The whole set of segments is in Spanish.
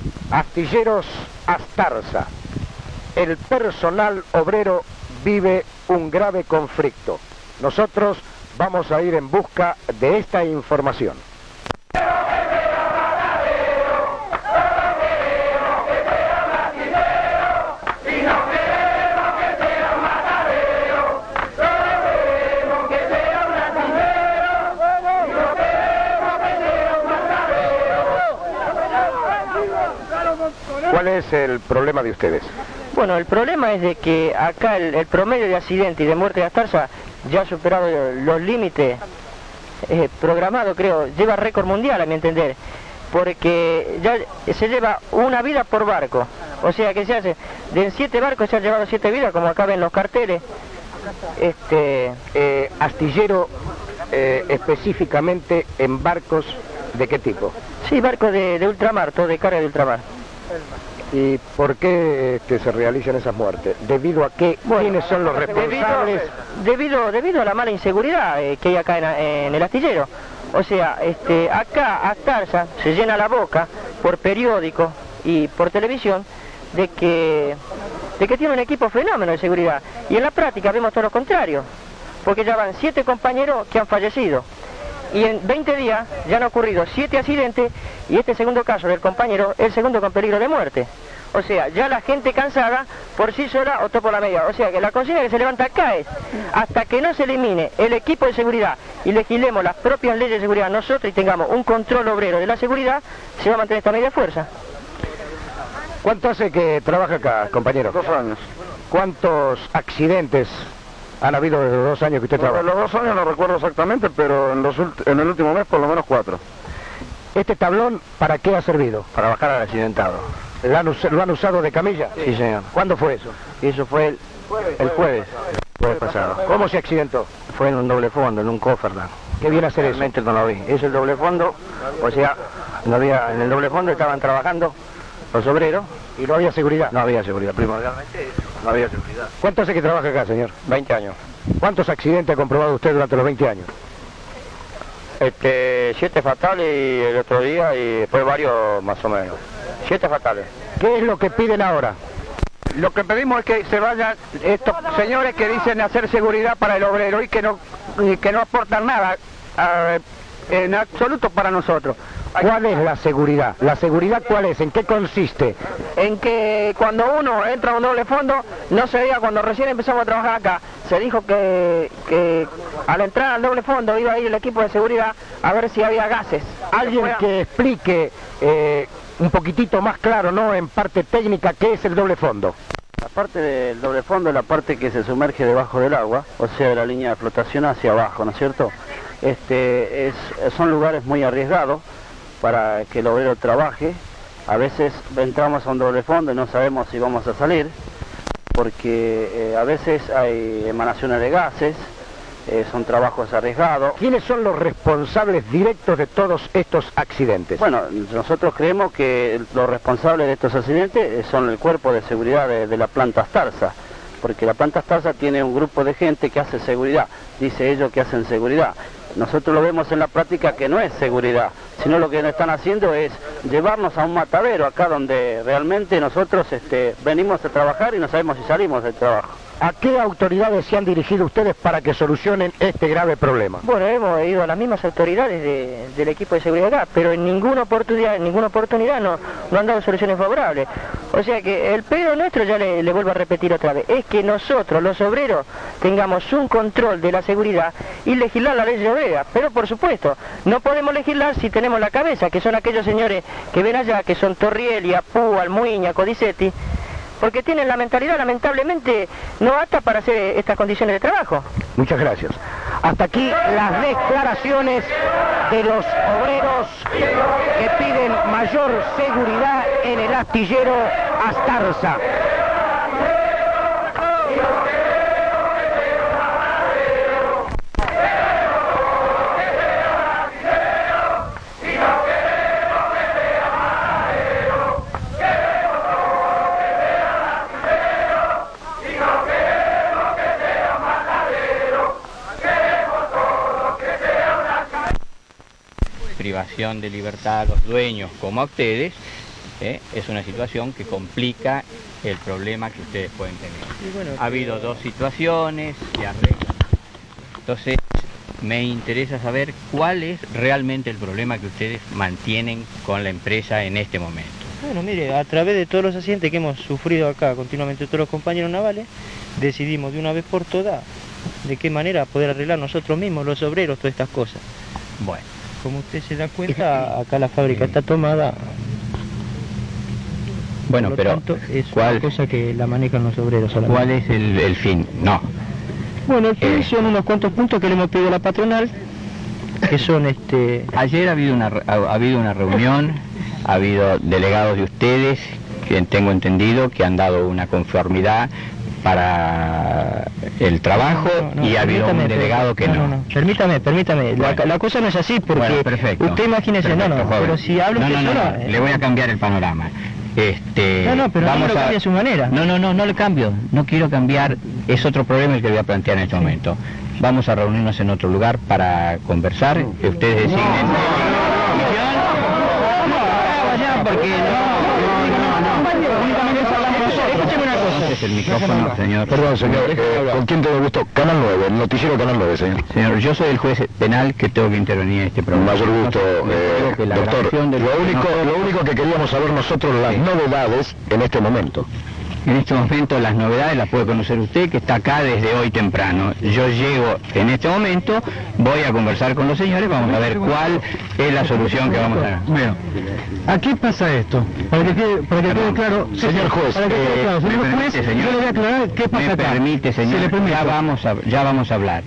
Astilleros Astarza. El personal obrero vive un grave conflicto. Nosotros vamos a ir en busca de esta información. ¿Cuál es el problema de ustedes? Bueno, el problema es de que acá el promedio de accidente y de muerte de Astarza ya ha superado los límites programados, creo, lleva récord mundial a mi entender, porque ya se lleva una vida por barco, o sea que se hace, de 7 barcos se han llevado 7 vidas, como acá ven los carteles. Astillero específicamente en barcos ¿de qué tipo? Sí, barcos de ultramar, todo de carga de ultramar. ¿Y por qué se realizan esas muertes? ¿Debido a qué? Bueno, ¿quiénes son los responsables? Debido a la mala inseguridad que hay acá en el astillero. O sea, acá Astarza se llena la boca por periódico y por televisión de que tiene un equipo fenómeno de seguridad. Y en la práctica vemos todo lo contrario, porque ya van 7 compañeros que han fallecido. Y en 20 días ya han ocurrido 7 accidentes y este segundo caso del compañero es el segundo con peligro de muerte. O sea, ya la gente cansada por sí sola optó por la medida. O sea que la consigna que se levanta acá es, hasta que no se elimine el equipo de seguridad y legislemos las propias leyes de seguridad nosotros y tengamos un control obrero de la seguridad, se va a mantener esta medida de fuerza. ¿Cuánto hace que trabaja acá, compañero? 2 años. ¿Cuántos accidentes han habido desde los 2 años que usted trabaja? Los 2 años no recuerdo exactamente, pero en el último mes por lo menos 4. ¿Este tablón para qué ha servido? Para bajar al accidentado. ¿Lo han usado de camilla? Sí, señor. ¿Cuándo fue eso? Eso fue el jueves pasado. ¿Cómo se accidentó? Fue en un doble fondo, en un Cofferland. ¿Qué viene a hacer eso? Realmente no lo vi. Es el doble fondo, o sea, en el doble fondo estaban trabajando los obreros. ¿Y no había seguridad? No había seguridad, primordialmente no había seguridad. ¿Cuánto hace que trabaja acá, señor? 20 años. ¿Cuántos accidentes ha comprobado usted durante los 20 años? 7 fatales y el otro día y después varios más o menos. 7 fatales. ¿Qué es lo que piden ahora? Lo que pedimos es que se vayan estos señores que dicen hacer seguridad para el obrero y que no aportan nada en absoluto para nosotros. ¿Cuál es la seguridad? ¿La seguridad cuál es? ¿En qué consiste? En que cuando uno entra a un doble fondo, no se diga, cuando recién empezamos a trabajar acá, se dijo que al entrar al doble fondo iba a ir el equipo de seguridad a ver si había gases. Alguien que explique un poquitito más claro, ¿no? En parte técnica, ¿qué es el doble fondo? La parte del doble fondo es la parte que se sumerge debajo del agua, o sea, de la línea de flotación hacia abajo, ¿no es cierto? Son lugares muy arriesgados para que el obrero trabaje. A veces entramos a un doble fondo y no sabemos si vamos a salir, porque a veces hay emanaciones de gases, son trabajos arriesgados. ¿Quiénes son los responsables directos de todos estos accidentes? Bueno, nosotros creemos que los responsables de estos accidentes son el cuerpo de seguridad de la planta Astarza, porque la planta Astarza tiene un grupo de gente que hace seguridad, dice ellos que hacen seguridad. Nosotros lo vemos en la práctica que no es seguridad, sino lo que nos están haciendo es llevarnos a un matadero acá donde realmente nosotros venimos a trabajar y no sabemos si salimos del trabajo. ¿A qué autoridades se han dirigido ustedes para que solucionen este grave problema? Bueno, hemos ido a las mismas autoridades del equipo de seguridad acá, pero en ninguna oportunidad no han dado soluciones favorables. O sea que el pedido nuestro, ya le vuelvo a repetir otra vez, es que nosotros, los obreros, tengamos un control de la seguridad y legislar la ley obrera. Pero por supuesto, no podemos legislar si tenemos la cabeza, que son aquellos señores que ven allá, que son Torrielli, Apú, Almuiña, Codicetti, porque tienen la mentalidad, lamentablemente, no apta para hacer estas condiciones de trabajo. Muchas gracias. Hasta aquí las declaraciones de los obreros que piden mayor seguridad en el astillero Astarza. Privación de libertad a los dueños como a ustedes, es una situación que complica el problema que ustedes pueden tener. Bueno, ha habido dos situaciones, se arreglan. Entonces, me interesa saber cuál es realmente el problema que ustedes mantienen con la empresa en este momento. Bueno, mire, a través de todos los accidentes que hemos sufrido acá continuamente todos los compañeros navales, decidimos de una vez por todas de qué manera poder arreglar nosotros mismos, los obreros, todas estas cosas. Bueno. Como usted se da cuenta, acá la fábrica está tomada. Bueno, por lo pero tanto, es ¿cuál, una cosa que la manejan los obreros solamente. ¿Cuál es el fin? No. Bueno, el fin son unos cuantos puntos que le hemos pedido a la patronal, que son Ayer ha habido una reunión, ha habido delegados de ustedes, que tengo entendido que han dado una conformidad para el trabajo, y ha habido un delegado que no. Permítame, Bueno. la cosa no es así, porque bueno, perfecto. usted imagínese, Perfecto, joven. pero si habla usted sola... le voy a cambiar el panorama. pero no lo cambie a su manera. No le cambio, no quiero cambiar, es otro problema el que voy a plantear en este momento. Vamos a reunirnos en otro lugar para conversar, que ustedes designen porque escúcheme una cosa. Es el micrófono, señor. Perdón, señor, ¿con quién tengo gusto? Canal 9, el noticiero Canal 9, señor. Señor, yo soy el juez penal que tengo que intervenir en este programa. Mayor gusto, doctor. Lo único que queríamos saber nosotros, las novedades en este momento. En este momento las novedades las puede conocer usted, que está acá desde hoy temprano. Yo llego en este momento, voy a conversar con los señores, vamos a ver cuál es la solución que vamos a dar. Bueno, ¿aquí pasa esto? Para que quede claro, señor juez, para que quede claro, señor me juez, permite, señor. yo le voy a aclarar qué pasa Me acá. permite, señor, Se le permite. ya vamos a hablar.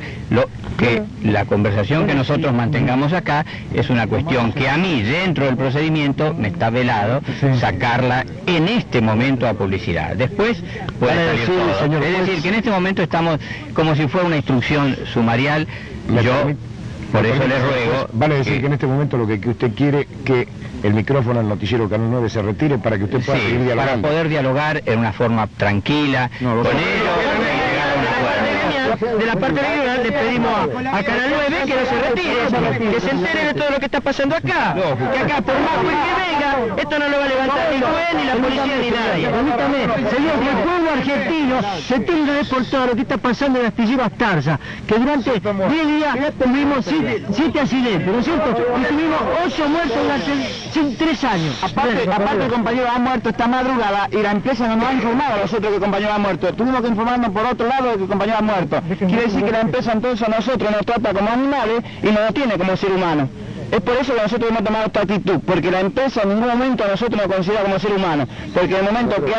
La conversación que nosotros mantengamos acá es una cuestión que a mí, dentro del procedimiento, me está velado sacarla en este momento a publicidad. Después puede salir todo. Señor Es juez, decir, que en este momento estamos como si fuera una instrucción sumarial. Yo, por eso le ruego... Vale decir que en este momento lo que usted quiere que el micrófono del noticiero Canal 9 se retire para que usted pueda seguir para dialogando. poder dialogar en una forma tranquila con ellos y llegar a un acuerdo. De la parte regional le pedimos a Canal 9 que no se retire, que se entere de todo lo que está pasando acá. Que acá, por más juez que venga, esto no lo va a levantar ni el juez, ni la policía, ni nadie. Permítame, señor, que el pueblo argentino se tiene de por todo lo que está pasando en el astillero Astarza, que durante 10 días tuvimos 7 accidentes, ¿no es cierto? Y tuvimos 8 muertos durante 3 años. Aparte el compañero ha muerto esta madrugada y la empresa no nos ha informado a nosotros que el compañero ha muerto. Tuvimos que informarnos por otro lado de que el compañero ha muerto. Quiere decir que la empresa entonces a nosotros nos trata como animales y no nos tiene como ser humanos. Es por eso que nosotros hemos tomado esta actitud, porque la empresa en ningún momento a nosotros nos considera como ser humanos, porque en el momento que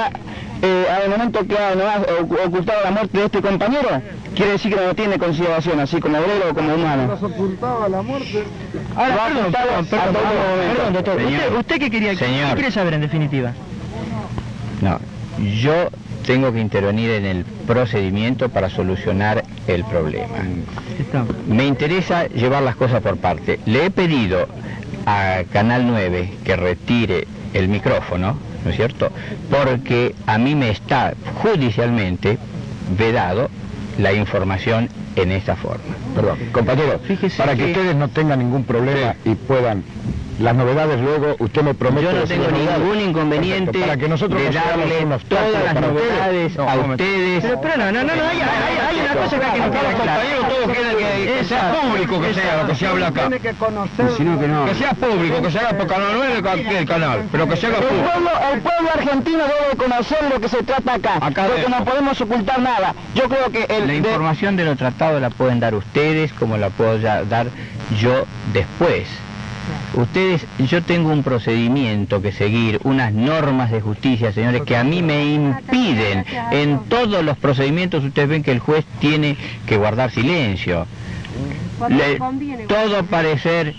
nos ha ocultado la muerte de este compañero, quiere decir que no nos tiene consideración, así como obrero o como humano. ¿Nos ocultaba la muerte? Ahora, perdón, doctor. Señor, ¿Usted qué qué quiere saber en definitiva? No, yo tengo que intervenir en el procedimiento para solucionar el problema. Me interesa llevar las cosas por parte. Le he pedido a Canal 9 que retire el micrófono, ¿no es cierto? Porque a mí me está judicialmente vedado la información en esta forma. Perdón, compañero, Fíjese para que ustedes no tengan ningún problema y puedan... Las novedades luego, usted me promete... Yo no decir tengo las novedades. ningún inconveniente Perfecto, para que nosotros de nos hagamos darle unos todas tactos las para novedades a ustedes. Pero no, hay una cosa que no queda clara. Todos quieren que sea público que sea lo que se habla acá. Tiene que conocer... Que sea público, que se haga por Canal 9 cualquier canal, pero que se haga público. El pueblo argentino debe conocer lo que se trata acá, porque no podemos ocultar nada. Yo creo que La información de lo tratado la pueden dar ustedes como la puedo dar yo después. Ustedes, yo tengo un procedimiento que seguir, unas normas de justicia, señores, que a mí me impiden. En todos los procedimientos ustedes ven que el juez tiene que guardar silencio. Todo parecer,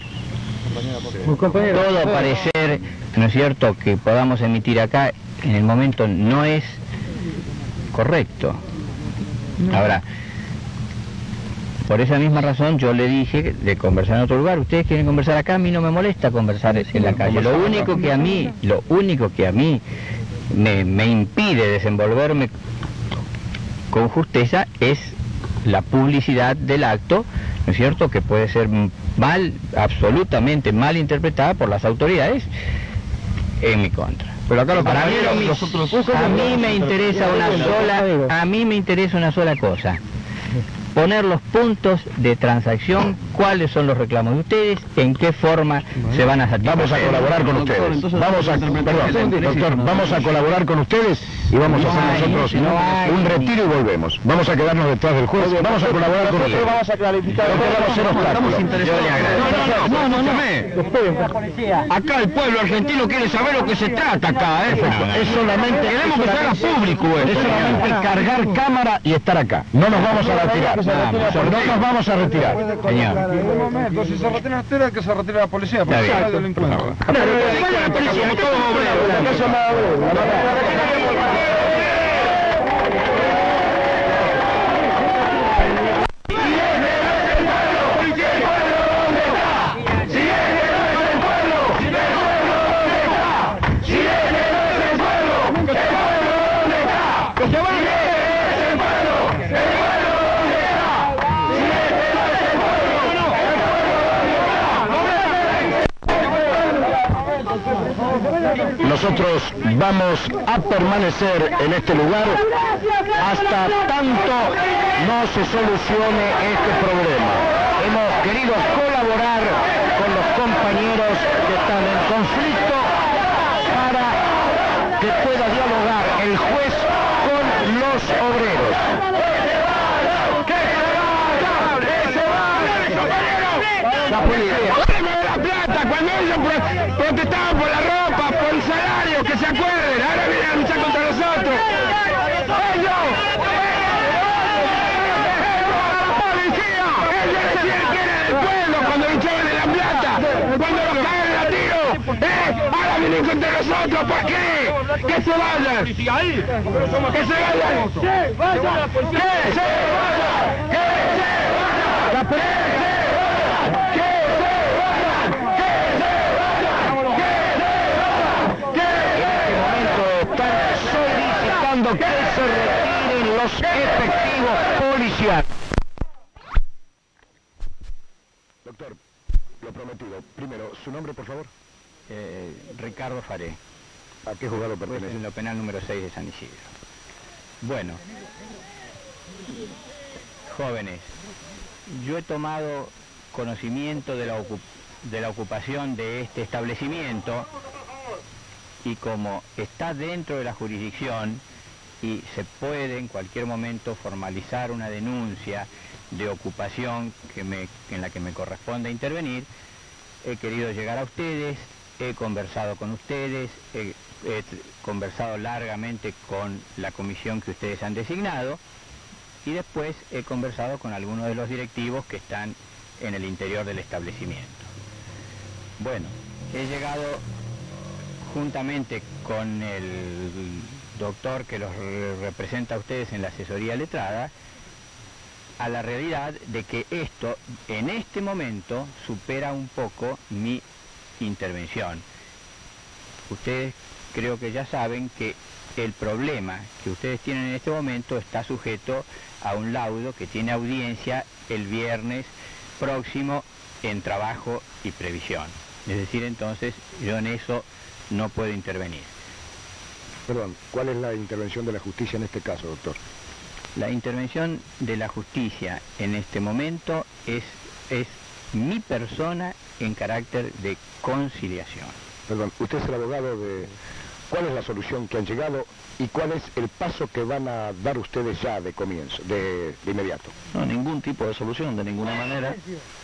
¿no es cierto?, que podamos emitir acá en el momento no es correcto. Ahora, por esa misma razón yo le dije de conversar en otro lugar. Ustedes quieren conversar acá, a mí no me molesta conversar en la calle. Lo único que a mí me impide desenvolverme con justeza es la publicidad del acto, ¿no es cierto?, que puede ser absolutamente mal interpretada por las autoridades en mi contra. Pero acá los Para mí, compañeros, nosotros... a mí me interesa una sola cosa. Poner los puntos de transacción, cuáles son los reclamos de ustedes, en qué forma se van a satisfacer. Vamos a colaborar con ustedes. Vamos a colaborar con ustedes y vamos a hacer nosotros un retiro y volvemos. Vamos a quedarnos detrás del juez, vamos a colaborar con ustedes. Vamos a clarificar. Estamos interesados. Acá el pueblo argentino quiere saber lo que se trata acá, ¿eh? Es solamente, Queremos que se haga público es esto. solamente cargar cámara y estar acá. No nos vamos a retirar. No nos vamos a retirar. Señor. Un momento, si se retira usted, hay que se retire la policía, porque Está bien. hay delincuentes. Por Como todos Nosotros vamos a permanecer en este lugar hasta tanto no se solucione este problema. Hemos querido colaborar con los compañeros que están en conflicto para que pueda dialogar el juez con los obreros. La policía. la plata, cuando ellos protestaban por la ropa, por el salario, que se acuerden, ahora vienen a luchar contra nosotros. ¡Ellos! ¡La policía! Ellos decían que era del pueblo cuando luchaban en La Plata, cuando los cagaron a tiro. Ahora vienen contra nosotros, ¿por qué? ¡Que se vayan! ¡Que se vayan! ¡Que se vayan! ¡Que se vayan! ¡Que se vayan! Que se retiren los efectivos policiales. Doctor, lo prometido. Primero, ¿su nombre, por favor? Ricardo Faré, ¿A qué juzgado juez pertenece? en lo penal número 6 de San Isidro. Bueno, jóvenes, yo he tomado conocimiento de la ocupación de este establecimiento y como está dentro de la jurisdicción y se puede en cualquier momento formalizar una denuncia de ocupación en la que me corresponde intervenir, he querido llegar a ustedes, he conversado con ustedes, he conversado largamente con la comisión que ustedes han designado y después he conversado con algunos de los directivos que están en el interior del establecimiento. Bueno, he llegado juntamente con el doctor que los representa a ustedes en la asesoría letrada, a la realidad de que esto en este momento supera un poco mi intervención. Ustedes creo que ya saben que el problema que ustedes tienen en este momento está sujeto a un laudo que tiene audiencia el viernes próximo en trabajo y previsión. Es decir, entonces yo en eso no puedo intervenir. Perdón, ¿cuál es la intervención de la justicia en este caso, doctor? La intervención de la justicia en este momento es mi persona en carácter de conciliación. Perdón, usted es el abogado de... ¿Cuál es la solución que han llegado y cuál es el paso que van a dar ustedes ya de comienzo, de inmediato? No, ningún tipo de solución, de ninguna manera.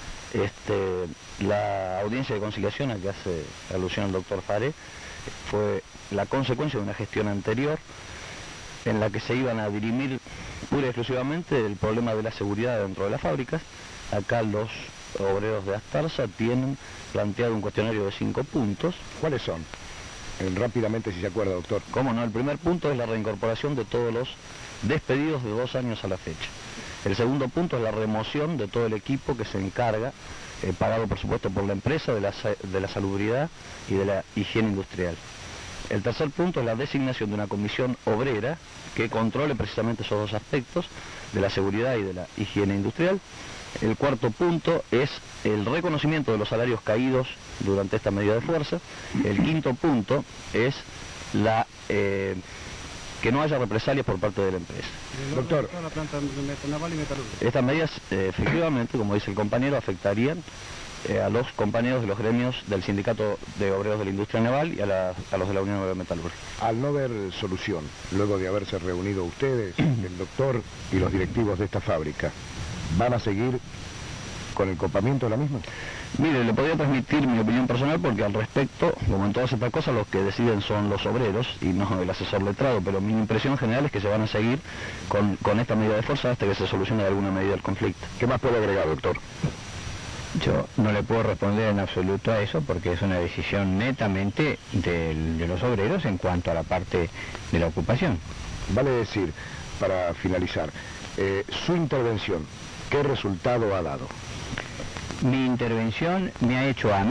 La audiencia de conciliación a que hace alusión el doctor Faré fue la consecuencia de una gestión anterior en la que se iban a dirimir pura y exclusivamente el problema de la seguridad dentro de las fábricas. Acá los obreros de Astarza tienen planteado un cuestionario de 5 puntos. ¿Cuáles son? Rápidamente, si se acuerda, doctor. ¿Cómo no? El primer punto es la reincorporación de todos los despedidos de 2 años a la fecha. El segundo punto es la remoción de todo el equipo que se encarga, pagado por supuesto por la empresa, de la salubridad y de la higiene industrial. El tercer punto es la designación de una comisión obrera que controle precisamente esos 2 aspectos, de la seguridad y de la higiene industrial. El cuarto punto es el reconocimiento de los salarios caídos durante esta medida de fuerza. El quinto punto es que no haya represalias por parte de la empresa. Doctor. Estas medidas, efectivamente, como dice el compañero, afectarían a los compañeros de los gremios del Sindicato de Obreros de la Industria Naval y a los de la Unión Obrera Metalúrgica. Al no ver solución, luego de haberse reunido ustedes, el doctor y los directivos de esta fábrica, ¿van a seguir con el copamiento de la misma? Mire, le podría transmitir mi opinión personal porque al respecto, como en todas estas cosas, los que deciden son los obreros y no el asesor letrado, pero mi impresión general es que se van a seguir con esta medida de fuerza hasta que se solucione de alguna medida el conflicto. ¿Qué más puede agregar, doctor? Yo no le puedo responder en absoluto a eso porque es una decisión netamente de los obreros en cuanto a la parte de la ocupación. Vale decir, para finalizar, su intervención, ¿qué resultado ha dado? Mi intervención me ha hecho a mí.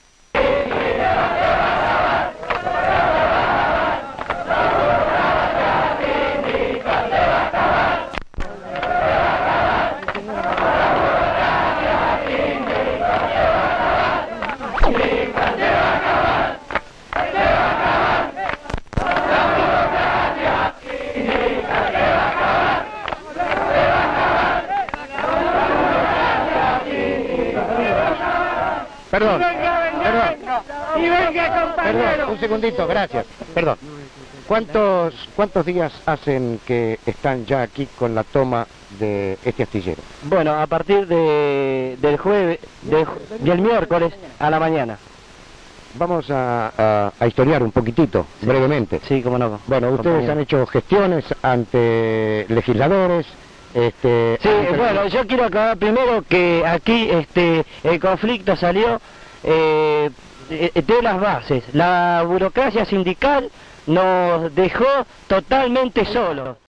Perdón, un segundito, gracias. Perdón. ¿Cuántos días hacen que están ya aquí con la toma de este astillero? Bueno, a partir del jueves, del miércoles a la mañana. Vamos a historiar un poquitito, brevemente. Sí, cómo no. Bueno, ustedes han hecho gestiones ante legisladores. Sí, bueno, yo quiero aclarar primero que aquí el conflicto salió de las bases. La burocracia sindical nos dejó totalmente solos.